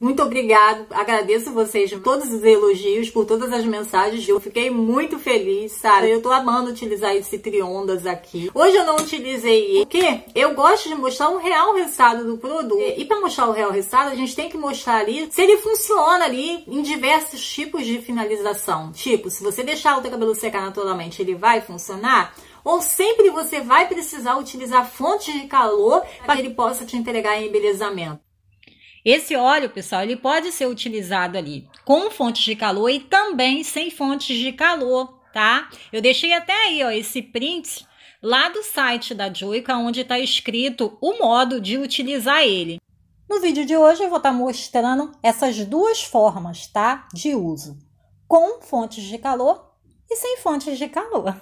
Muito obrigado, agradeço vocês por todos os elogios, por todas as mensagens, eu fiquei muito feliz, sabe? Eu tô amando utilizar esse Triondas aqui. Hoje eu não utilizei ele, porque eu gosto de mostrar o real resultado do produto. E para mostrar o real resultado, a gente tem que mostrar ali se ele funciona ali em diversos tipos de finalização. Tipo, se você deixar o teu cabelo secar naturalmente, ele vai funcionar? Ou sempre você vai precisar utilizar fontes de calor para que ele possa te entregar em embelezamento? Esse óleo, pessoal, ele pode ser utilizado ali com fontes de calor e também sem fontes de calor, tá? Eu deixei até aí, ó, esse print lá do site da Joico, onde está escrito o modo de utilizar ele. No vídeo de hoje eu vou estar mostrando essas duas formas, tá? De uso, com fontes de calor e sem fontes de calor.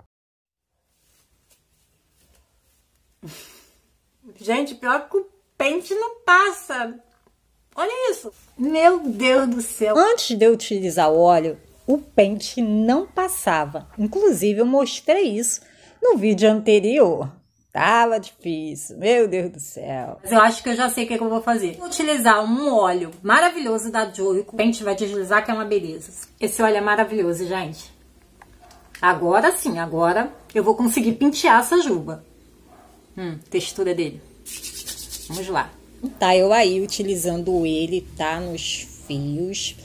Gente, pior que o pente não passa. Olha isso. Meu Deus do céu. Antes de eu utilizar o óleo, o pente não passava. Inclusive, eu mostrei isso no vídeo anterior. Tava difícil. Meu Deus do céu. Mas eu acho que eu já sei o que eu vou fazer. Vou utilizar um óleo maravilhoso da Joico. O pente vai deslizar, que é uma beleza. Esse óleo é maravilhoso, gente. Agora sim, agora eu vou conseguir pentear essa juba. Textura dele. Vamos lá. Tá, eu aí utilizando ele, tá, nos fios.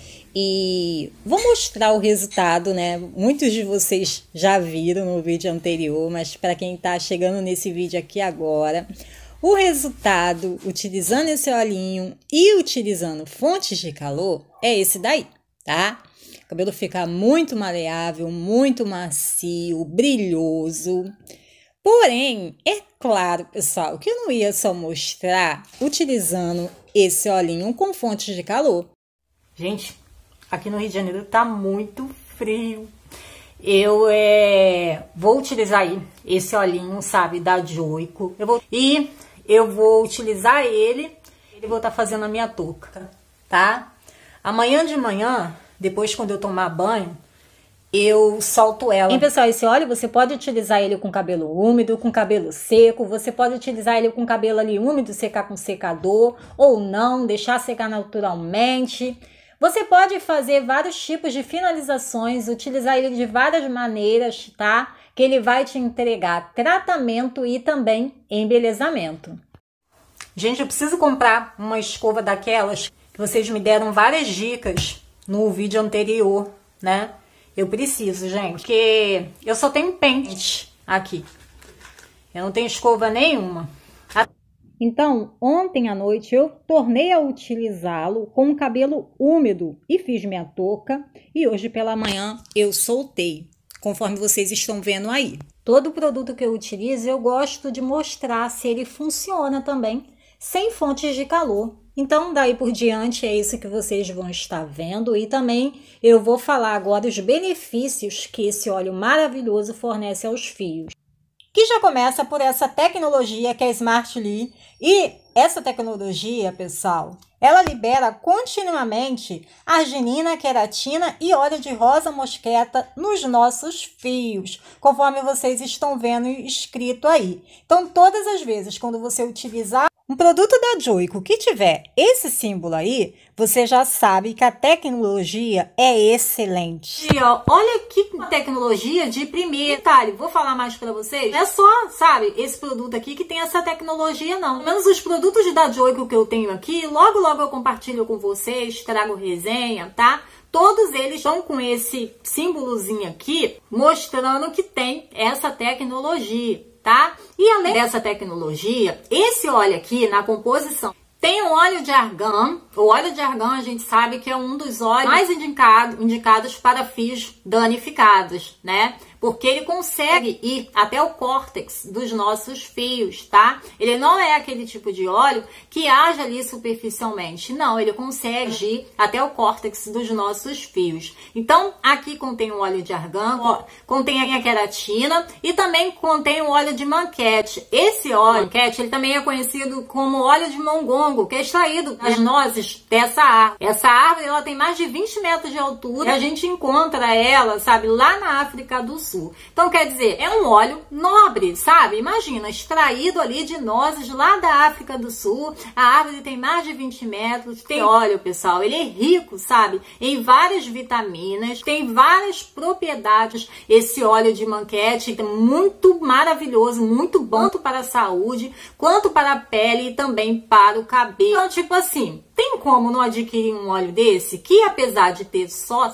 E vou mostrar o resultado, né? Muitos de vocês já viram no vídeo anterior, mas para quem tá chegando nesse vídeo aqui agora, o resultado, utilizando esse olhinho e utilizando fontes de calor, é esse daí, tá? O cabelo fica muito maleável, muito macio, brilhoso. Porém, é claro, pessoal, que eu não ia só mostrar utilizando esse olhinho com fontes de calor. Gente, aqui no Rio de Janeiro tá muito frio. Eu vou utilizar aí esse olhinho, sabe, da Joico. Eu vou utilizar ele e vou estar fazendo a minha touca, tá? Amanhã de manhã, depois quando eu tomar banho, eu solto ela. E pessoal, esse óleo você pode utilizar ele com cabelo úmido, com cabelo seco, você pode utilizar ele com cabelo ali úmido, secar com secador, ou não, deixar secar naturalmente. Você pode fazer vários tipos de finalizações, utilizar ele de várias maneiras, tá? Que ele vai te entregar tratamento e também embelezamento. Gente, eu preciso comprar uma escova daquelas que vocês me deram várias dicas no vídeo anterior, né? Eu preciso, gente, porque eu só tenho pente aqui. Eu não tenho escova nenhuma. Então, ontem à noite eu tornei a utilizá-lo com o cabelo úmido e fiz minha touca. E hoje pela manhã eu soltei, conforme vocês estão vendo aí. Todo produto que eu utilizo eu gosto de mostrar se ele funciona também, sem fontes de calor. Então, daí por diante é isso que vocês vão estar vendo e também eu vou falar agora os benefícios que esse óleo maravilhoso fornece aos fios. Que já começa por essa tecnologia que é a Smart Li. E essa tecnologia, pessoal, ela libera continuamente arginina, queratina e óleo de rosa mosqueta nos nossos fios, conforme vocês estão vendo escrito aí. Então, todas as vezes quando você utilizar um produto da Joico que tiver esse símbolo aí, você já sabe que a tecnologia é excelente. E ó, olha que tecnologia de primeiro. Detalhe, vou falar mais pra vocês. Não é só, sabe, esse produto aqui que tem essa tecnologia, não. Pelo menos os produtos da Joico que eu tenho aqui, logo eu compartilho com vocês, trago resenha, tá? Todos eles estão com esse símbolozinho aqui, mostrando que tem essa tecnologia, tá? E além dessa tecnologia, esse óleo aqui na composição tem o óleo de argan. O óleo de argan a gente sabe que é um dos óleos mais indicados para fios danificados, né? Porque ele consegue ir até o córtex dos nossos fios, tá? Ele não é aquele tipo de óleo que age ali superficialmente. Não, ele consegue ir até o córtex dos nossos fios. Então, aqui contém o óleo de argan, contém a queratina e também contém o óleo de manquete. Esse óleo, manquete, ele também é conhecido como óleo de mongongo, que é extraído das nozes dessa árvore. Essa árvore, ela tem mais de 20 metros de altura e a gente encontra ela, sabe, lá na África do Sul. Sul. Então, quer dizer, é um óleo nobre, sabe? Imagina, extraído ali de nozes lá da África do Sul. A árvore tem mais de 20 metros. Tem óleo, pessoal, ele é rico, sabe? Em várias vitaminas, tem várias propriedades. Esse óleo de manquete é muito maravilhoso, muito bom tanto para a saúde, quanto para a pele e também para o cabelo. Então, tipo assim, tem como não adquirir um óleo desse, que apesar de ter só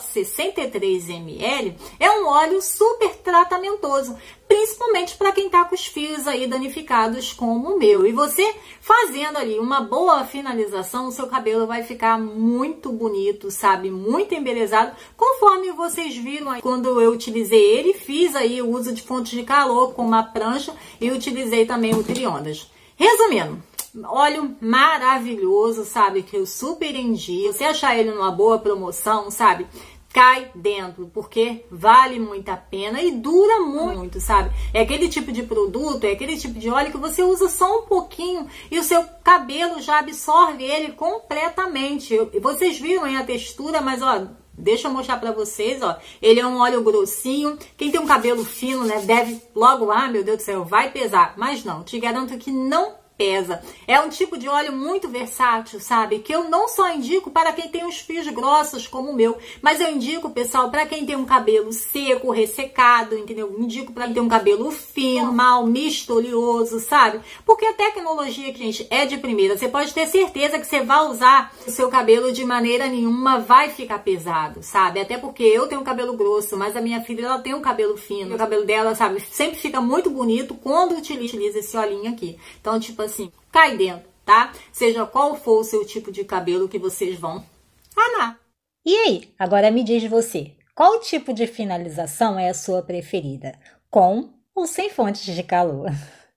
63 ml, é um óleo super tratamentoso, principalmente para quem tá com os fios aí danificados como o meu. E você fazendo ali uma boa finalização, o seu cabelo vai ficar muito bonito, sabe? Muito embelezado, conforme vocês viram aí quando eu utilizei ele, fiz aí o uso de fontes de calor com uma prancha e utilizei também o triondas. Resumindo, óleo maravilhoso, sabe? Que eu super indico. Se achar ele numa boa promoção, sabe? Cai dentro, porque vale muito a pena e dura muito, sabe? É aquele tipo de produto, é aquele tipo de óleo que você usa só um pouquinho e o seu cabelo já absorve ele completamente. Vocês viram aí a textura, mas ó, deixa eu mostrar pra vocês, ó. Ele é um óleo grossinho. Quem tem um cabelo fino, né, deve logo, ah, meu Deus do céu, vai pesar. Mas não, te garanto que não pesa. É um tipo de óleo muito versátil, sabe? Que eu não só indico para quem tem os fios grossos como o meu, mas eu indico, pessoal, para quem tem um cabelo seco, ressecado, entendeu? Indico para quem tem um cabelo fino, mal, misto, oleoso, sabe? Porque a tecnologia que, gente, é de primeira. Você pode ter certeza que você vai usar o seu cabelo de maneira nenhuma vai ficar pesado, sabe? Até porque eu tenho cabelo grosso, mas a minha filha, ela tem um cabelo fino. O cabelo dela, sabe, sempre fica muito bonito quando utiliza esse olhinho aqui. Então, tipo assim, cai dentro, tá? Seja qual for o seu tipo de cabelo que vocês vão amar. E aí, agora me diz você, qual tipo de finalização é a sua preferida? Com ou sem fontes de calor?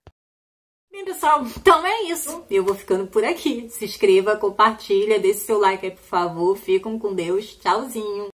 Bem, pessoal, então é isso. Eu vou ficando por aqui. Se inscreva, compartilha, deixe seu like aí, por favor. Ficam com Deus. Tchauzinho.